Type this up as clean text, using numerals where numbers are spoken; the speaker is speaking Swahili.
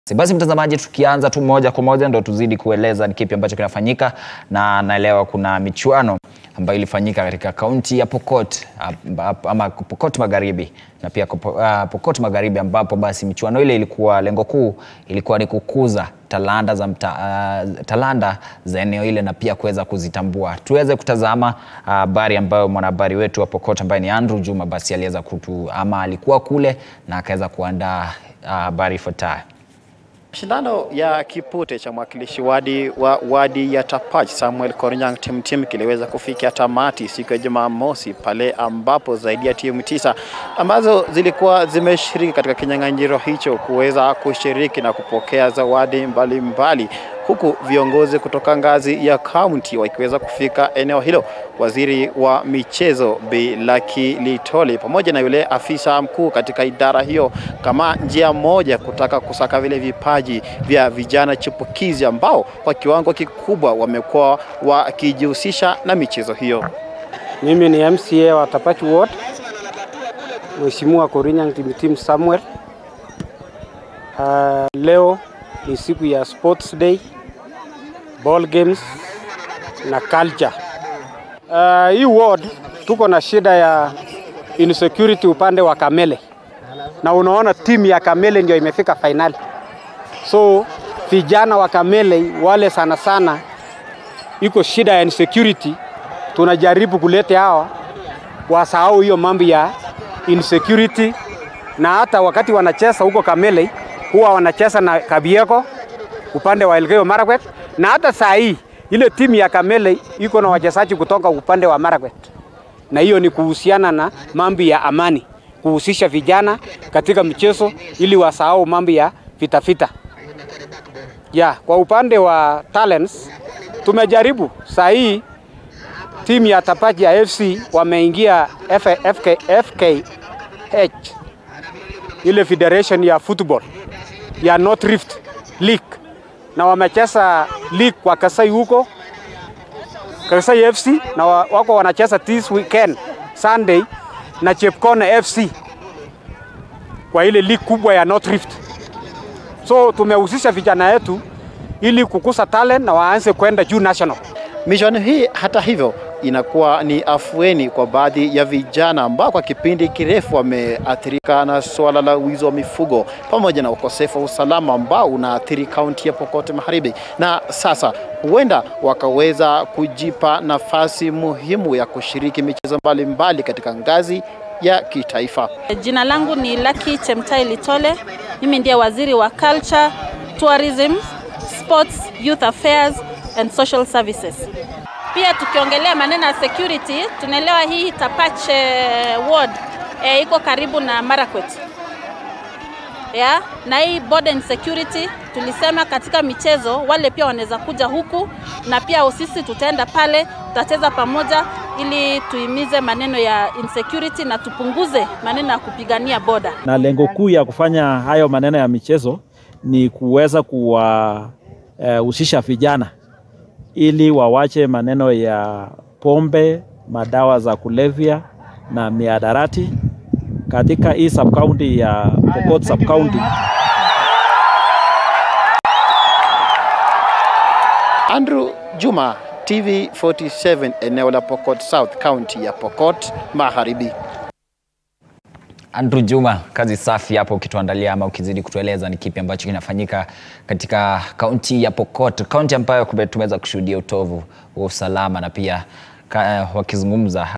Basi mtazamaji, tukianza tu moja kwa moja ndo tuzidi kueleza ni kipi ambacho kinafanyika, na naelewa kuna michuano ambayo ilifanyika katika kaunti ya Pokot ama Pokot Magharibi na pia Pokot Magharibi, ambapo basi michuano ile ilikuwa lengo kuu ilikuwa ni kukuza talanta za eneo ile na pia kuweza kuzitambua. Tuweze kutazama habari ambayo mwanahabari wetu wa Pokot ambaye ni Andrew Juma basi aliweza alikuwa kule na akaweza kuandaa habari ifuatayo. Shindano ya kipute cha mwakilishi wadi ya Tapach Samuel Kornyang Timtim kiliweza kufikia tamati siku ya Jumamosi, pale ambapo zaidi ya timu 9 ambazo zilikuwa zimeshiriki katika kinyang'anyiro hicho kuweza kushiriki na kupokea zawadi mbalimbali, huku viongozi kutoka ngazi ya kaunti wakiweza kufika eneo hilo. Waziri wa michezo Bi Lucky Litole pamoja na yule afisa mkuu katika idara hiyo, kama njia moja kutaka kusaka vile vipaji vya vijana chipukizi ambao kwa kiwango kikubwa wamekuwa wakijihusisha na michezo hiyo. Mimi ni MCA wa Tapach Ward, Mheshimiwa Kornyang Timtim Samuel. Leo ni siku ya Sports Day, ball games na culture. Hii ward tuko na shida ya insecurity upande wa Kamele, na unaona timu ya Kamele ndio imefika finali. So vijana wa Kamele wale sana sana iko shida ya insecurity, tunajaribu kulete hawa wasahau hiyo mambo ya insecurity, na hata wakati wanacheza huko Kamele huwa wanacheza na Kabieko upande wa Elgeyo Marakwet, na hata saa hii ile timu ya Kamele iko na wachezaji kutoka upande wa Marakwet, na hiyo ni kuhusiana na mambo ya amani, kuhusisha vijana katika michezo ili wasahau mambo ya vita. Kwa upande wa talents tumejaribu saa hii timu ya Tapach ya FC wameingia FKH, ile federation ya football ya North Rift League, na wamecheza league kwa Kasai huko Kasai FC, na wako wanacheza this weekend Sunday na Chepkone FC kwa ile league kubwa ya North Rift. So tumehusisha vijana wetu ili kukuza talent na waanze kwenda juu national. Michuano hii hata hivyo inakuwa ni afueni kwa baadhi ya vijana ambao kwa kipindi kirefu wameathirika na swala la wizi wa mifugo pamoja na ukosefu wa usalama ambao unaathiri kaunti ya Pokot Magharibi, na sasa huenda wakaweza kujipa nafasi muhimu ya kushiriki michezo mbalimbali katika ngazi ya kitaifa. Jina langu ni Lucky Chemtai Litole. Mimi ndiye waziri wa Culture, Tourism, Sports, Youth Affairs and Social Services. Pia tukiongelea maneno ya security, tunaelewa hii Tapach ward iko karibu na Marakwet. Na hii border insecurity tulisema katika michezo wale pia wanaweza kuja huku, na pia sisi tutaenda pale, tutacheza pamoja ili tuimize maneno ya insecurity na tupunguze maneno ya kupigania border. Na lengo kuu ya kufanya hayo maneno ya michezo ni kuweza kuwahusisha vijana ili wawache maneno ya pombe, madawa za kulevya na miadarati katika hii sub-county ya Pokot sub-county. Andrew Juma, TV47, eneo la Pokot South, County ya Pokot Magharibi. Andrew Juma, kazi safi hapo ukituandalia ama ukizidi kutueleza ni kipi ambacho kinafanyika katika kaunti ya Pokot, kaunti ambayo tumeweza kushuhudia utovu wa usalama na pia wakizungumza